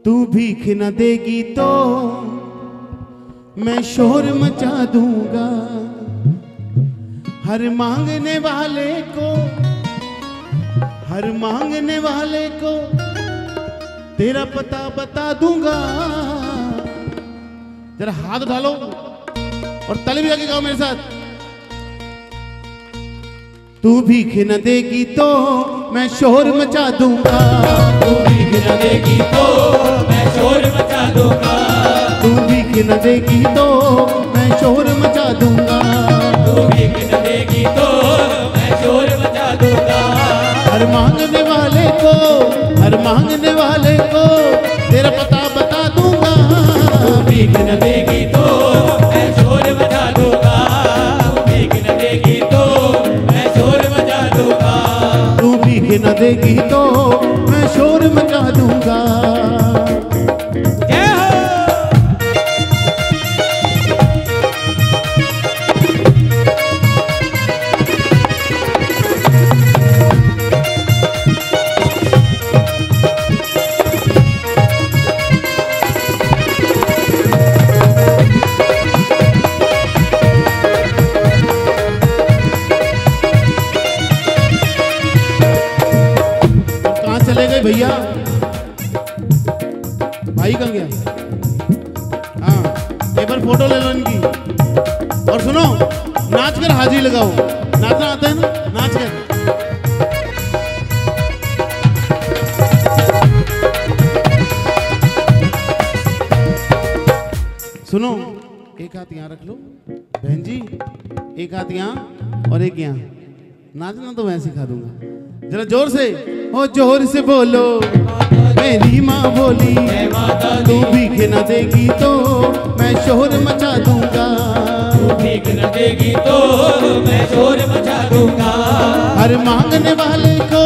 तू भीख न देगी तो मैं शोर मचा दूंगा, हर मांगने वाले को तेरा पता बता दूंगा। जरा हाथ उठा लो और ताली बजा के गाओ मेरे साथ। तू भीख न देगी तो मैं शोर मचा दूंगा, तू भीख न देगी तो मैं शोर मचा दूंगा, तू भीख न देगी तो मैं शोर मचा दूंगा, तू भीख न देगी तो मैं शोर मचा दूंगा। हर मांगने वाले को तेरा पता बता दूंगा। तू भीख न देगी तो मैं शोर मचा दूंगा, तू भीख न देगी तो मैं शोर मचा दूंगा, तू भीख न देगी तो मैं शोर मचा दूंगा। भैया भाई कहाँ गया? हाँ, एक बार फोटो ले लो इनकी। और सुनो, नाच कर हाजिरी लगाओ। नाचना आता है ना? नाच कर। सुनो, एक हाथ यहाँ रख लो बहन जी, एक हाथ यहाँ और एक यहाँ। नाचना तो मैं सिखा दूंगा, जरा जोर से। ओ जोर से बोलो मेरी माँ बोली, तू भीख न देगी तो मैं शोर मचा दूंगा, तू भीख न देगी तो मैं शोर मचा दूंगा। हर मांगने वाले को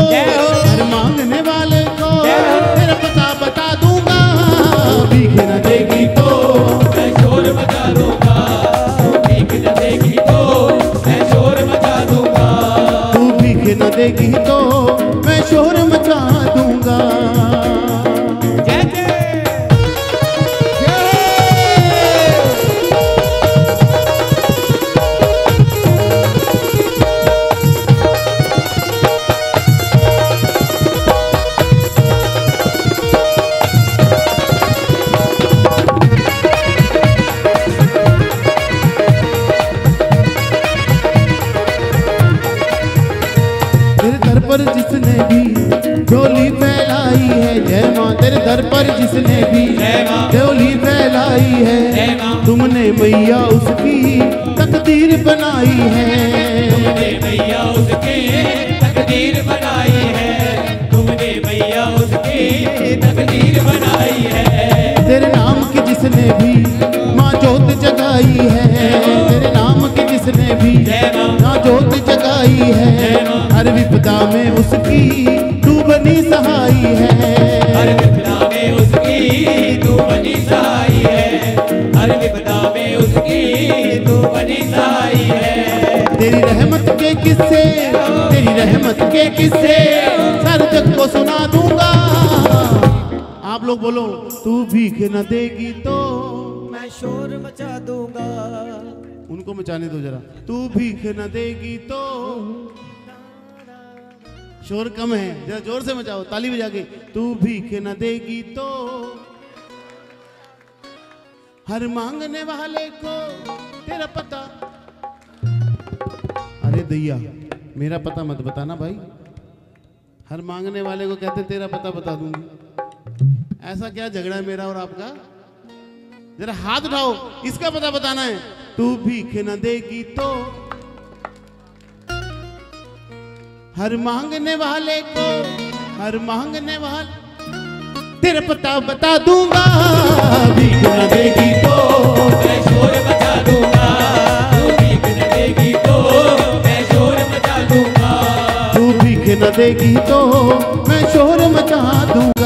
तेरा पता बता दूंगा। भीख न देगी तो मैं शोर मचा दूंगा, तू भीख न देगी तो मैं शोर मचा दूंगा, तू भीख न देगी तो मैं शोर मचा दूंगा। जिसने भी झोली फैलाई है, जय माँ। तेरे दर पर जिसने भी झोली फैलाई है, तुमने मैया उसकी तकदीर बनाई है, तुमने मैया उसकी तकदीर बनाई है, तुमने मैया उसकी तकदीर बनाई है। तेरे नाम की जिसने भी माँ जोत जगाई है, तेरे नाम की जिसने भी माँ जोत जगाई है, हर विपदा में उसकी तू बनी सहाई है, हर विपदा में उसकी तू बनी सहाई है, हर विपदा में उसकी तू बनी सहाई है। तेरी रहमत के किस्से सारे जग को सुना दूंगा। आप लोग बोलो, तू भीख न देगी तो मैं शोर मचा दूंगा। उनको मचाने दो जरा। तू भीख न देगी तो, शोर कम है, जरा जोर से मचाओ, ताली बजा के। तू भीख न देगी तो हर मांगने वाले को तेरा पता। अरे दैया, मेरा पता मत बताना भाई। हर मांगने वाले को कहते तेरा पता बता दूंगी। ऐसा क्या झगड़ा है मेरा और आपका? जरा हाथ उठाओ, इसका पता बताना है। तू भीख न देगी तो हर मांगने वाले तेरा पता बता दूंगा। भीख न देगी तो मैं शोर मचा दूंगा, तू भीख न देगी तो मैं शोर मचा दूंगा, तू भीख न देगी तो मैं शोर मचा दूंगा।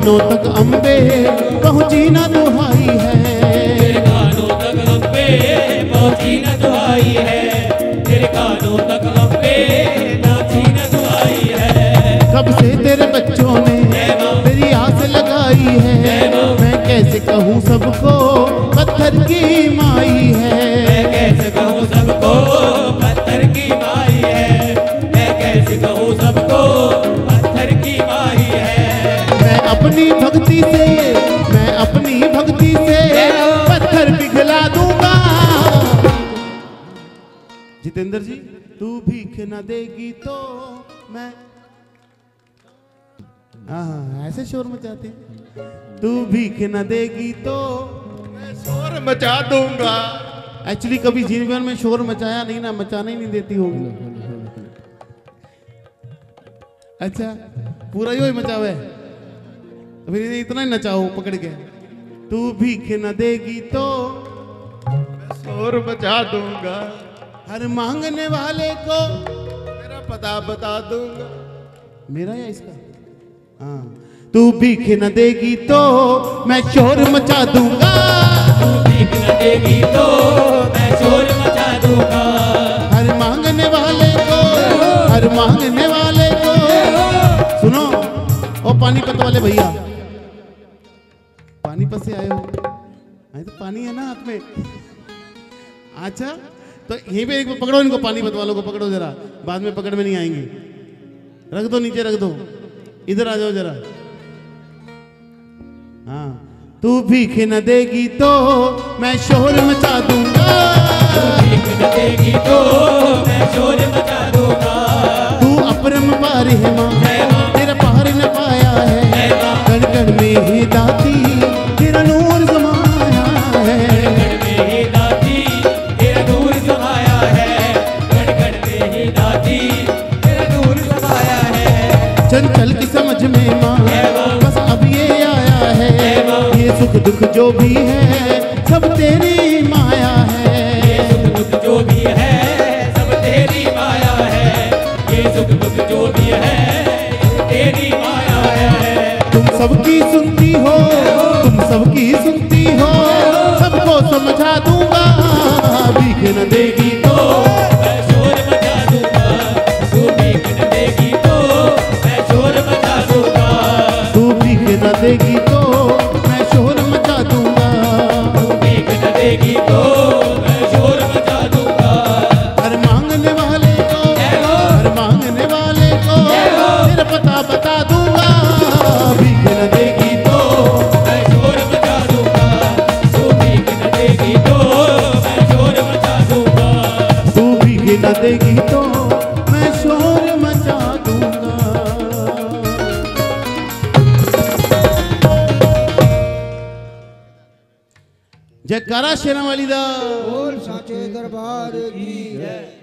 कानों तक अम्बे पहुंची ना दुहाई है, तेरे कानों तक अम्बे पहुंची न दुआई है, तेरे कानों तक अम्बे पहुंची न दुआई है। कब से तेरे बच्चों ने तेरी आस लगाई है, मैं कैसे कहूँ सबको पत्थर की माई है, मैं कैसे कहूँ सबको पत्थर की माई है, मैं कैसे कहूँ सबको पत्थर की माई है। मैं अपनी भक्ति से पत्थर पिघला दूंगा। जितेंद्र जी, तू भीख न देगी तो मैं, हाँ ऐसे शोर मचाते हैं, तू भीख न देगी तो मैं शोर मचा दूंगा। एक्चुअली कभी जीवन में शोर मचाया नहीं ना, मचाना ही नहीं देती होगी। अच्छा पूरा ही मचावे तो फिर इतना ही नचाओ पकड़ के। तू भीख न देगी तो मैं शोर मचा दूंगा, हर मांगने वाले को मेरा पता बता दूंगा। मेरा या इसका? हाँ। तू भीख न देगी तो मैं शोर मचा दूंगा, तू भीख न देगी तो मैं शोर मचा दूंगा, हर मांगने वाले को, हर मांगने वाले को। सुनो ओ पानीपत वाले भैया, पानीपत से आए हो, तो पानी है ना हाथ में। अच्छा तो यहीं पे एक पकड़ो इनको, पानीपत वालों को पकड़ो जरा, बाद में पकड़ में नहीं आएंगे। रख दो नीचे, रख दो, इधर आ जाओ जरा। हाँ। तू भीख न देगी तो मैं शोर मचा दूंगा, तू भीख न देगी तो मैं शोर मचा दूंगा। तू अपरम पार है माँ, तेरा पार न पाया है, कण कण में ही दाती तेरा नूर समाया है, कण में ही दाती तेरा नूर समाया है, कण कण में ही दाती तेरा नूर समाया है। चंचल की समझ में माँ बस अब ये आया है, ये सुख दुख जो भी है सब तेरी माया है, ये सुख दुख जो भी है सब तेरी माया है, ये सुख दुख जो भी है तेरी माया है। तुम सबकी सुनती हो, तुम सबकी सुनती हो, सबको समझा दूंगा। भीख न देगी तो मैं शोर मचा दूंगा, तू भीख न देगी तो मैं शोर मचा दूंगा, तू भीख न देगी तो मैं शोर मचा दूंगा, तू भीख न देगी तो मैं शोर मचा दूंगा। हर मांगने वाले को, हर मांगने वाले को तेरा पता बता दूंगा। भीख न देगी तो मैं शोर मचा दूंगा, तू भीख न देगी तो मैं शोर मचा दूंगा, तू भीख न देगी तो मैं शोर मचा दूंगा। जयकारा शेरावाली दा बोल साचे दरबार की जय।